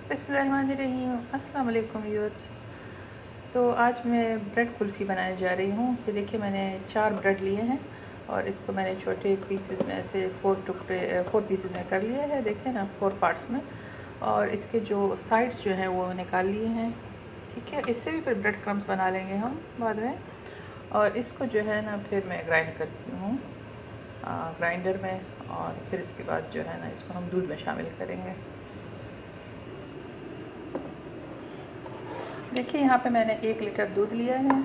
बिस्मिल्लाहिर्रहमानिर्रहीम। अस्सलाम वालेकुम व्यूअर्स। तो आज मैं ब्रेड कुल्फ़ी बनाने जा रही हूँ। ये देखिए मैंने 4 ब्रेड लिए हैं और इसको मैंने छोटे पीसेस में ऐसे 4 पीसेस में कर लिया है। देखें ना 4 पार्ट्स में। और इसके जो साइड्स जो हैं वो निकाल लिए हैं। ठीक है, इससे भी फिर ब्रेड क्रम्स बना लेंगे हम बाद में। और इसको जो है ना फिर मैं ग्राइंड करती हूँ ग्राइंडर में, और फिर इसके बाद जो है ना इसको हम दूध में शामिल करेंगे। देखिए यहाँ पे मैंने 1 लीटर दूध लिया है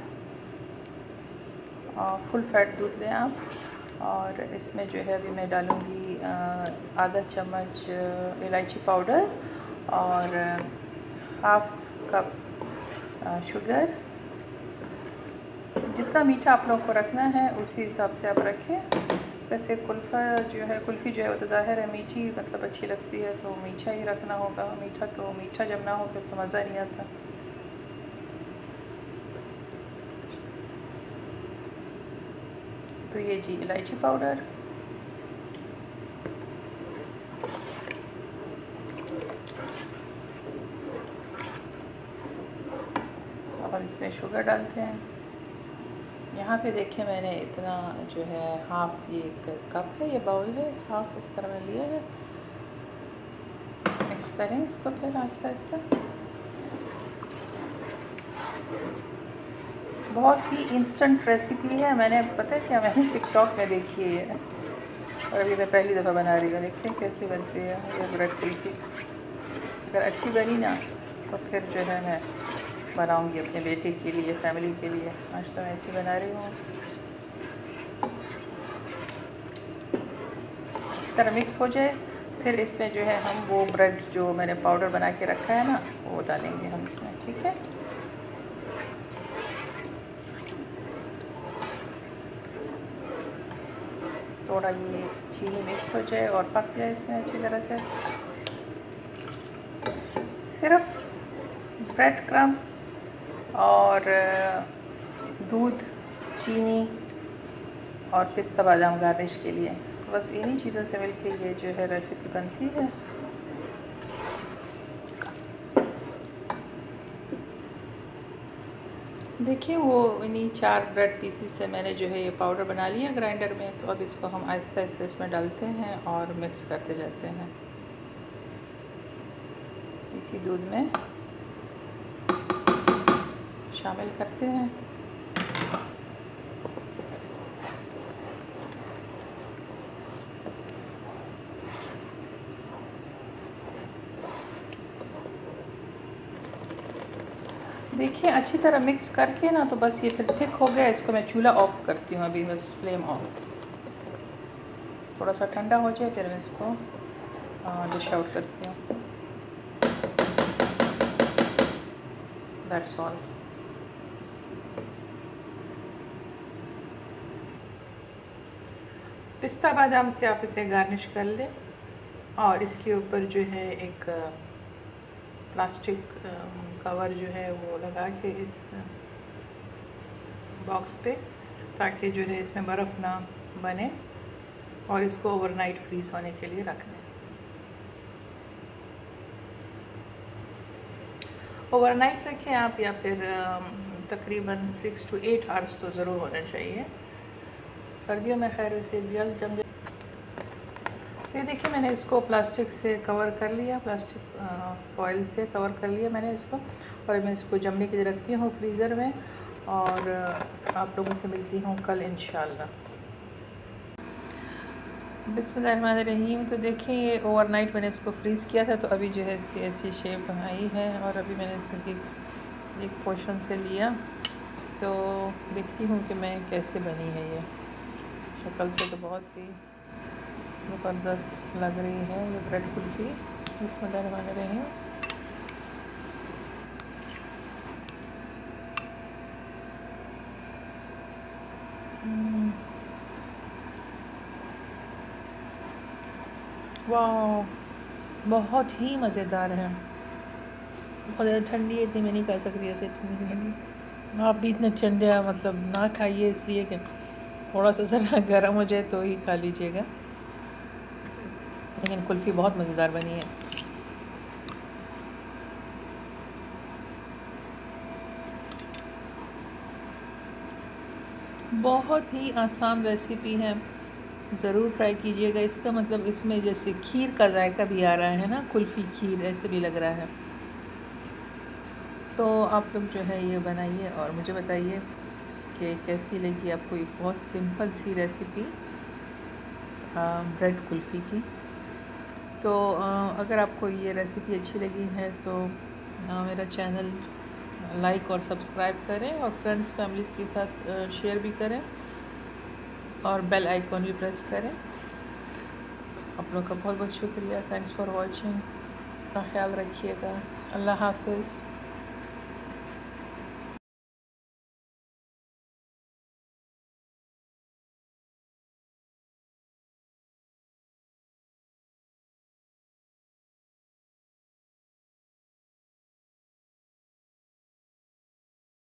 और फुल फैट दूध लें आप। और इसमें जो है अभी मैं डालूँगी आधा चम्मच इलायची पाउडर और हाफ़ कप शुगर। जितना मीठा आप लोगों को रखना है उसी हिसाब से आप रखें। वैसे कुल्फ़ी जो है वो तो ज़ाहिर है मीठी मतलब अच्छी लगती है, तो मीठा ही रखना होगा। मीठा जब ना हो फिर तो मज़ा नहीं आता। तो ये जी इलायची पाउडर, और इसमें शुगर डालते हैं। यहाँ पे देखिए मैंने इतना जो है हाफ़ ये कप है, ये बाउल है, हाफ़ इस तरह में लिया है। मिक्स करें इसको फिर आहिस्ता आहिस्ता। बहुत ही इंस्टेंट रेसिपी है। मैंने पता है क्या, मैंने टिकटॉक में देखी है ये, और अभी मैं पहली दफ़ा बना रही हूँ। देखते हैं कैसे बनती है ये ब्रेड कुल्फ़ी। अगर अच्छी बनी ना तो फिर जो है मैं बनाऊँगी अपने बेटे के लिए, फैमिली के लिए। आज तो मैं ऐसे बना रही हूँ। अच्छी तरह मिक्स हो जाए फिर इसमें जो है हम वो ब्रेड जो मैंने पाउडर बना के रखा है ना वो डालेंगे हम इसमें। ठीक है, थोड़ा ये चीनी मिक्स हो जाए और पक जाए इसमें अच्छी तरह से। सिर्फ ब्रेड क्रम्स और दूध, चीनी और पिस्ता बादाम गार्निश के लिए, बस इन्हीं चीज़ों से मिलके ये जो है रेसिपी बनती है। देखिए वो इन्हीं 4 ब्रेड पीसीस से मैंने जो है ये पाउडर बना लिया ग्राइंडर में। तो अब इसको हम आहिस्ता आहिस्ता इसमें डालते हैं और मिक्स करते जाते हैं इसी दूध में शामिल करते हैं। देखिए अच्छी तरह मिक्स करके ना तो बस ये फिर थिक हो गया। इसको मैं चूल्हा ऑफ़ करती हूँ अभी, बस फ्लेम ऑफ। थोड़ा सा ठंडा हो जाए फिर मैं इसको डिश आउट करती हूँ। That's all. पिस्ता बादाम से आप इसे गार्निश कर लें और इसके ऊपर जो है एक प्लास्टिक कवर जो है वो लगा के इस बॉक्स पे, ताकि जो है इसमें बर्फ़ ना बने, और इसको ओवरनाइट फ्रीज़ होने के लिए रख दें। ओवरनाइट रखें आप, या फिर तकरीबन 6 to 8 आवर्स तो ज़रूर होना चाहिए। सर्दियों में खैर वैसे जल्द जम जाए। तो ये देखिए मैंने इसको प्लास्टिक से कवर कर लिया, प्लास्टिक फॉइल से कवर कर लिया मैंने इसको, और मैं इसको जमने के लिए रखती हूँ फ्रीज़र में। और आप लोगों से मिलती हूँ कल इंशाल्लाह। बिस्मिल्लाहिर्रहमानिर्रहीम। तो देखिए ये ओवरनाइट मैंने इसको फ्रीज़ किया था, तो अभी जो है इसकी ऐसी शेप आई है। और अभी मैंने इसकी एक पोर्शन से लिया, तो देखती हूँ कि मैं कैसे बनी है। ये शक्ल से तो बहुत ही ज़बरदस्त लग रही है ये ब्रेड कुल्फ़ी। बिस्मिल्लाहिर्रहमानिर्रहीम। वाह, बहुत ही मज़ेदार है। बहुत ज़्यादा ठंडी है, इतनी मैं नहीं खा सकती ऐसे ठंडी। आप भी इतने ठंडे मतलब ना खाइए, इसलिए कि थोड़ा सा ज़रा गर्म हो जाए तो ही खा लीजिएगा। लेकिन कुल्फ़ी बहुत मज़ेदार बनी है। बहुत ही आसान रेसिपी है, ज़रूर ट्राई कीजिएगा। इसका मतलब इसमें जैसे खीर का जायका भी आ रहा है ना, कुल्फ़ी खीर ऐसे भी लग रहा है। तो आप लोग जो है ये बनाइए और मुझे बताइए कि कैसी लगी आपको ये बहुत सिंपल सी रेसिपी ब्रेड कुल्फ़ी की। तो अगर आपको ये रेसिपी अच्छी लगी है तो मेरा चैनल लाइक और सब्सक्राइब करें और फ्रेंड्स फैमिलीज़ के साथ शेयर भी करें और बेल आइकॉन भी प्रेस करें। आप लोग का बहुत बहुत शुक्रिया। Thanks for watching. अपना ख्याल रखिएगा। अल्लाह हाफ़िज़।